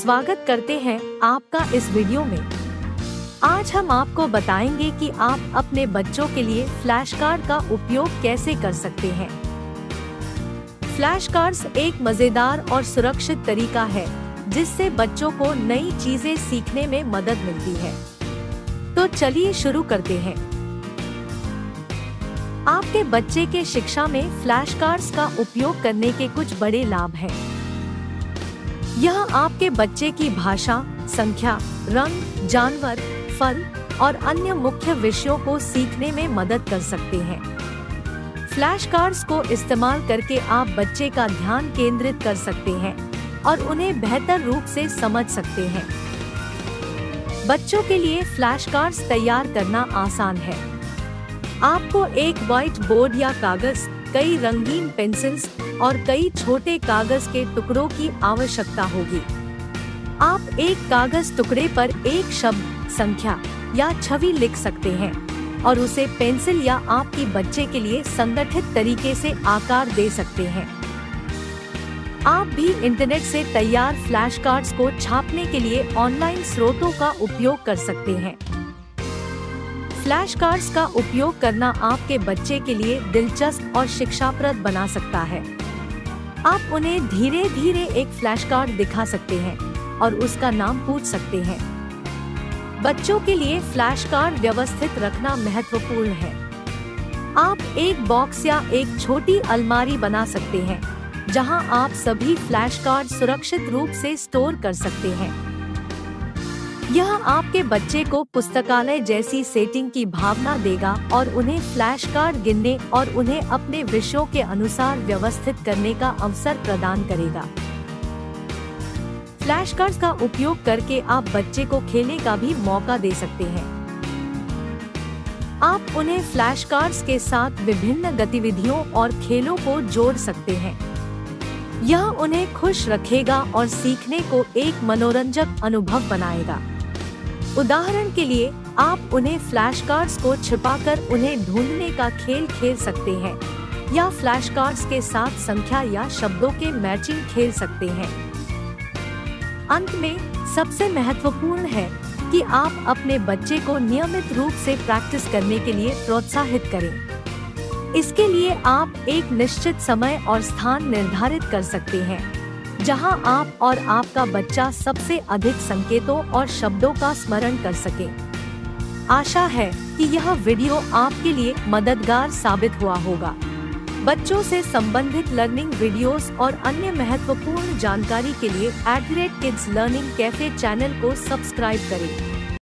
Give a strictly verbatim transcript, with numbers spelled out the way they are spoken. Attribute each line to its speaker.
Speaker 1: स्वागत करते हैं आपका इस वीडियो में। आज हम आपको बताएंगे कि आप अपने बच्चों के लिए फ्लैश कार्ड का उपयोग कैसे कर सकते हैं। फ्लैश कार्ड्स एक मजेदार और सुरक्षित तरीका है जिससे बच्चों को नई चीजें सीखने में मदद मिलती है। तो चलिए शुरू करते हैं। आपके बच्चे के शिक्षा में फ्लैश कार्ड्स का उपयोग करने के कुछ बड़े लाभ हैं। यह आपके बच्चे की भाषा, संख्या, रंग, जानवर, फल और अन्य मुख्य विषयों को सीखने में मदद कर सकते हैं। फ्लैश कार्ड्स को इस्तेमाल करके आप बच्चे का ध्यान केंद्रित कर सकते हैं और उन्हें बेहतर रूप से समझ सकते हैं। बच्चों के लिए फ्लैश कार्ड्स तैयार करना आसान है। आपको एक व्हाइट बोर्ड या कागज, कई रंगीन पेंसिल्स और कई छोटे कागज के टुकड़ों की आवश्यकता होगी। आप एक कागज टुकड़े पर एक शब्द, संख्या या छवि लिख सकते हैं और उसे पेंसिल या आपकी बच्चे के लिए संगठित तरीके से आकार दे सकते हैं। आप भी इंटरनेट से तैयार फ्लैश कार्ड्स को छापने के लिए ऑनलाइन स्रोतों का उपयोग कर सकते हैं। फ्लैश कार्ड्स का उपयोग करना आपके बच्चे के लिए दिलचस्प और शिक्षाप्रद बना सकता है। आप उन्हें धीरे धीरे एक फ्लैश कार्ड दिखा सकते हैं और उसका नाम पूछ सकते हैं। बच्चों के लिए फ्लैश कार्ड व्यवस्थित रखना महत्वपूर्ण है। आप एक बॉक्स या एक छोटी अलमारी बना सकते हैं जहां आप सभी फ्लैश कार्ड सुरक्षित रूप से स्टोर कर सकते हैं। यह आपके बच्चे को पुस्तकालय जैसी सेटिंग की भावना देगा और उन्हें फ्लैश कार्ड गिनने और उन्हें अपने विषयों के अनुसार व्यवस्थित करने का अवसर प्रदान करेगा। फ्लैश कार्ड्स का उपयोग करके आप बच्चे को खेलने का भी मौका दे सकते हैं। आप उन्हें फ्लैश कार्ड्स के साथ विभिन्न गतिविधियों और खेलों को जोड़ सकते हैं। यह उन्हें खुश रखेगा और सीखने को एक मनोरंजक अनुभव बनाएगा। उदाहरण के लिए, आप उन्हें फ्लैश कार्ड्स को छिपाकर उन्हें ढूंढने का खेल खेल सकते हैं या फ्लैश कार्ड्स के साथ संख्या या शब्दों के मैचिंग खेल सकते हैं। अंत में सबसे महत्वपूर्ण है कि आप अपने बच्चे को नियमित रूप से प्रैक्टिस करने के लिए प्रोत्साहित करें। इसके लिए आप एक निश्चित समय और स्थान निर्धारित कर सकते हैं जहां आप और आपका बच्चा सबसे अधिक संकेतों और शब्दों का स्मरण कर सके। आशा है कि यह वीडियो आपके लिए मददगार साबित हुआ होगा। बच्चों से संबंधित लर्निंग वीडियोस और अन्य महत्वपूर्ण जानकारी के लिए at the rate kids learning cafe channel को सब्सक्राइब करें।